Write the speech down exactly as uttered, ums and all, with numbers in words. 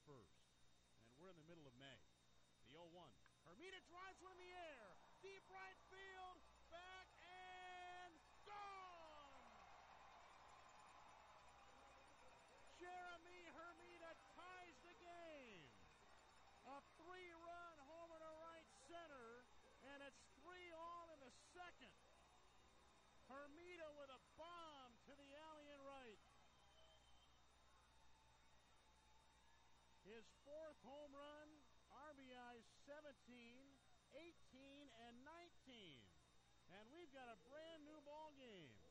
first. And we're in the middle of May. The oh one. Hermida drives one in the air. Deep right field. Back and gone! Jeremy Hermida ties the game. A three-run homer to right center, and it's three all in the second. Hermida with a bomb to the alley and right. His fourth home run, R B I seventeen, eighteen, and nineteen. And we've got a brand new ball game.